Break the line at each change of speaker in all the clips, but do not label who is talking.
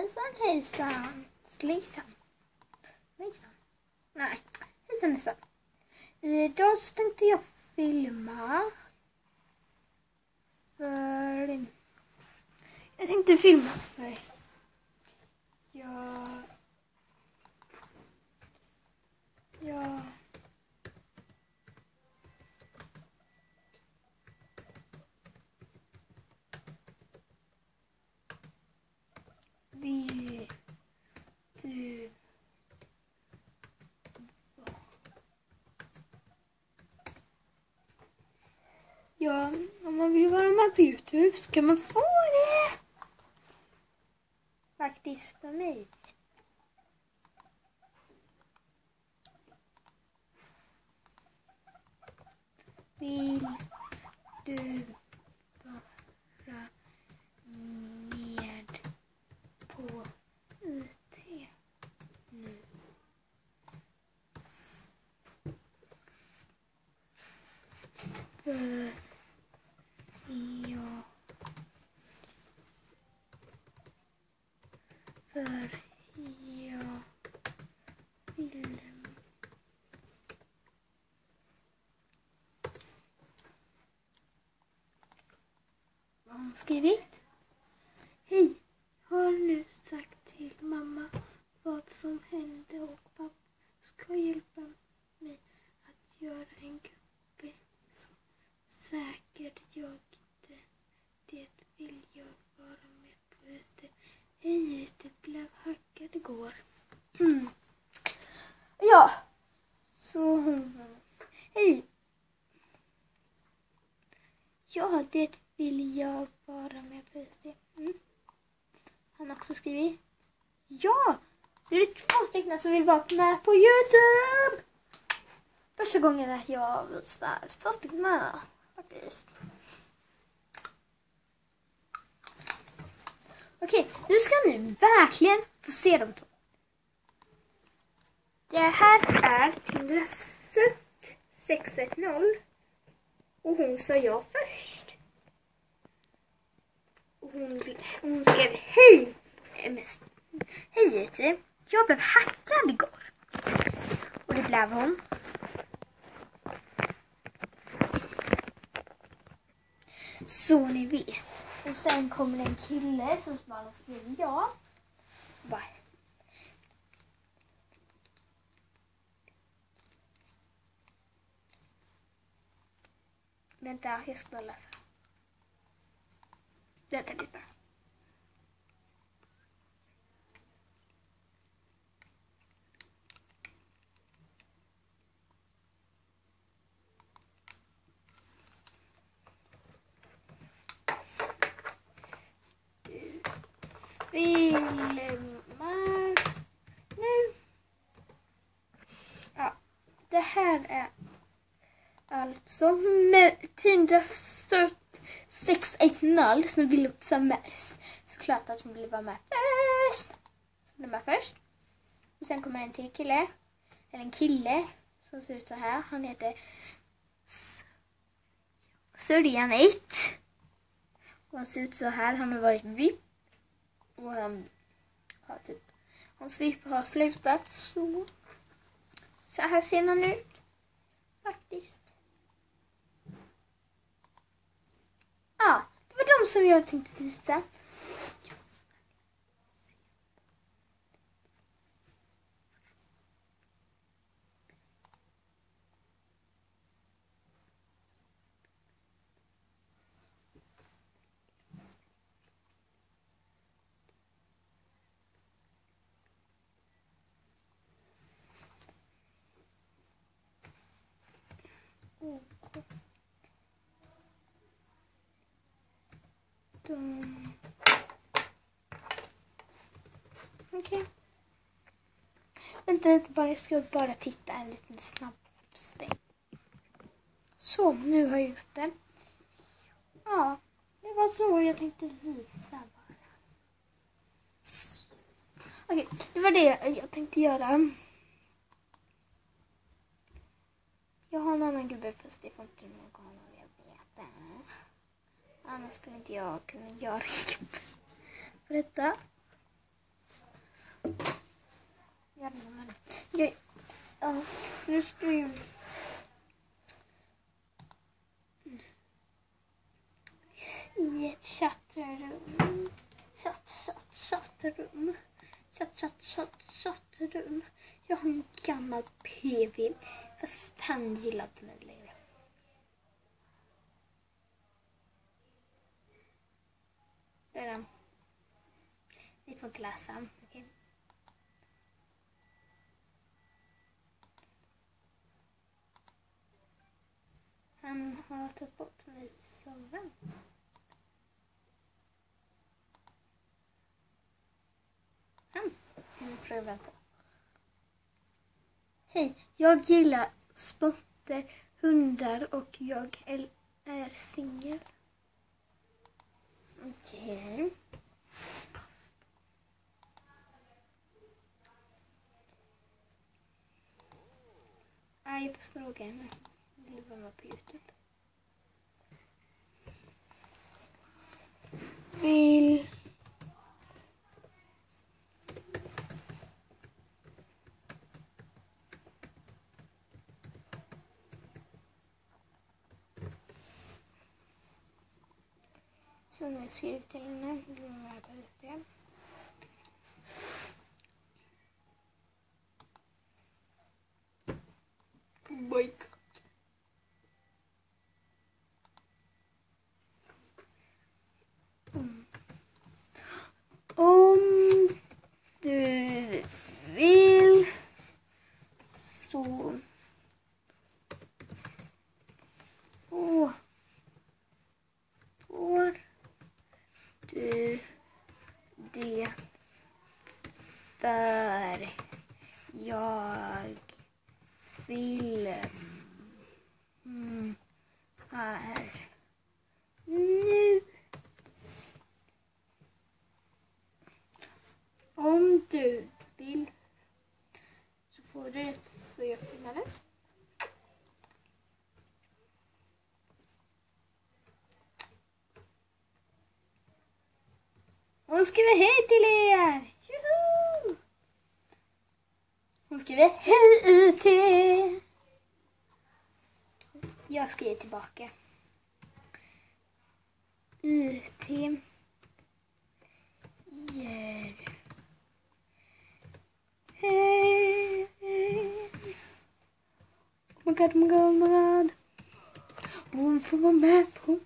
hejsan. Slisan. Hejsan. Nej, hejsan. Idag så tänkte jag filma. Jag tänkte filma för jag vill du ja, om man vill vara med på YouTube så kan man få det. Faktiskt för mig. Vill du vara med på IT nu? För jag vill vad hon skrivit. Hej, har nu sagt till mamma vad som hände och pappa ska hjälpa mig att göra en gubbe som säkert jag det vill jag vara med på ute. Hej, det blev hackad igår. Ja, så hej. Ja, det vill jag vara med på ute. Han har också skrivit. Ja, det är 2 stycken som vill vara med på YouTube. Första gången att jag visar 2 stycken med faktiskt. Okej, nu ska ni verkligen få se dem 2. Det här är Tindrasutt 610 och hon sa ja först. Och hon skrev hej. Hej IT, jag blev hackad igår. Och det blev hon. Så ni vet. Och sen kommer en kille som bara skriver ja. Va? Vänta, jag ska bara läsa. Vänta lite bara. Filmar nu. Ja, det här är alltså med Tindrasutt 610 som vill också med. Såklart att hon vill vara med först. Så blir med först. Och sen kommer en till kille. Eller en kille som ser ut så här. Han heter Surjanit. Och han ser ut så här. Han har varit VIP. Och han har hans VIP har slutat så. Så här ser han ut. Faktiskt. Ja, det var de som jag tänkte visa. Okej. Vänta lite bara, jag ska bara titta en liten snabb sväng. Så, nu har jag gjort det. Ja, det var så jag tänkte visa bara. Okej, det var det jag tänkte göra. Jag har en annan gubbe fast det får inte någon av er veta. Annars skulle inte jag kunna göra gubbe för detta. Nu ska vi... I ett chattrum. Chattrum. Chattrum. Jag har en gammal PV. Fast han gillar inte mig längre. Där är han. Ni får inte läsa. Okej. Han har tagit bort mig som vän. Han prövar på. Hej, jag gillar spotter, hundar och jag är singel. Okej. Jag får fråga henne. Vill du vara med på YouTube? Vill... Så nu har jag skrivit till henne. Vill du vara med på YouTube? Oh my god. Om du vill så får du det för jag filmar nu. Om du vill så får du det för jag filmar det. Hon skriver hej till er! Juhu! Hon skriver hej till. Jag skriver tillbaka. UT ger hej. Oh my god, oh my god, oh my god. Hon får vara med på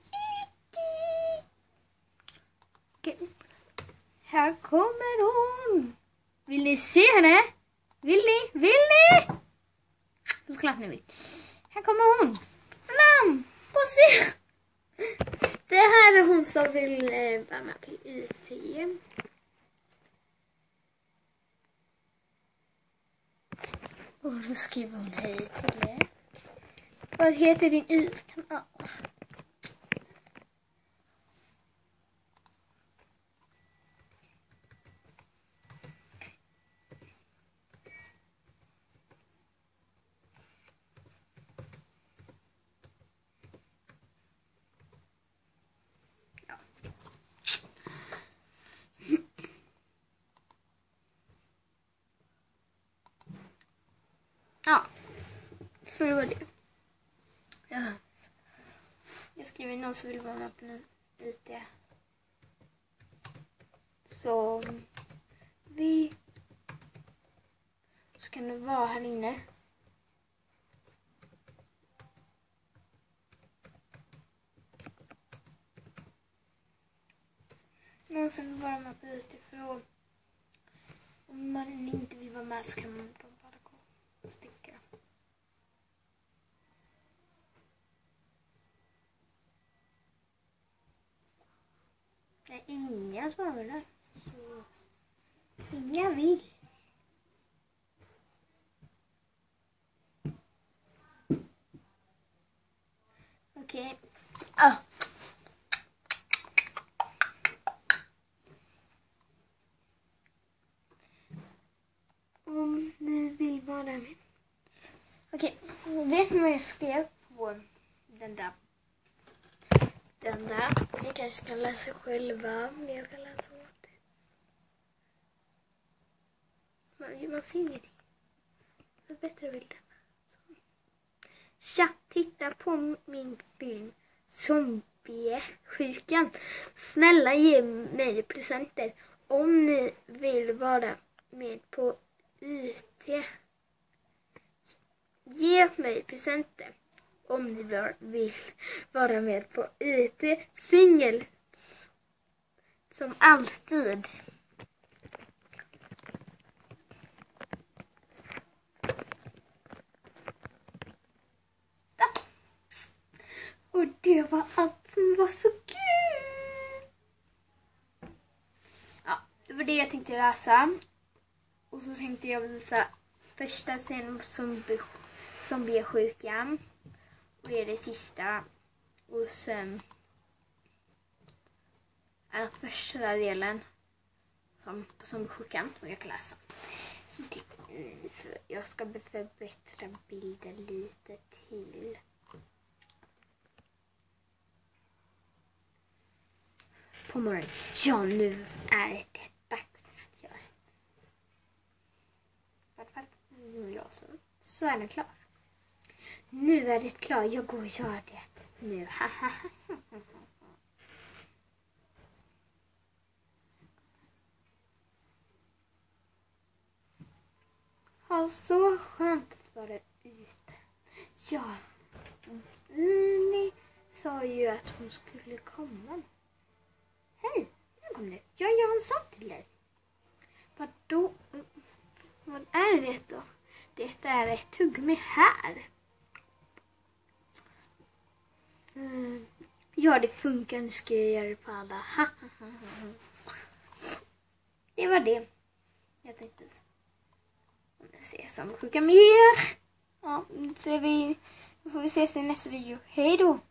okay. Här kommer hon. Vill ni se henne? Vill ni? Såklart ni vill. Här kommer hon. Fram! På se. Det här är hon som vill vara med på IT. Och då skriver hon hej till er. Vad heter din IT-kanal? Ja, så det var det. Ja. Jag skriver någon som vill vara med på lite. Så kan du vara här inne. Någon som vill vara med på utifrån. Om man inte vill vara med så kan man bara gå och sticka. Det är inga svarar. Så inga vill. Okej. Om ni vill vara med. Okej, vet ni vad jag skrev på den där? Ni kanske kan läsa själva, men jag kan läsa något. man ser ingenting. Förbättra bilden. Så. Tja, titta på min film Zombiesjukan. Snälla ge mig presenter om ni vill vara med på YT. Ge mig presenter om ni vill vara med på YT singel. Som alltid. Och det var allt som var så kul. Ja, det var det jag tänkte läsa. Och så tänkte jag visa första scenen på zombiesjukan. Och det är det sista. Och sen är den första delen på zombiesjukan. Och jag kan läsa. Så jag ska förbättra bilden lite till. På morgonen. Ja, nu är det dags att göra. Ja, så är den klar. Nu är det klar. Jag går och gör det nu. Ja, så skönt att vara ute. Ja, ni sa ju att hon skulle komma. Hej, nu kom du. Jag gör en sak till dig. Vadå? Vad är det då? Det är ett tuggummi här. Ja, det funkar. Nu ska jag göra det på alla. Det var det. Jag tänkte. Nu ses om vi skickar mer. Ja, nu får vi ses i nästa video. Hej då!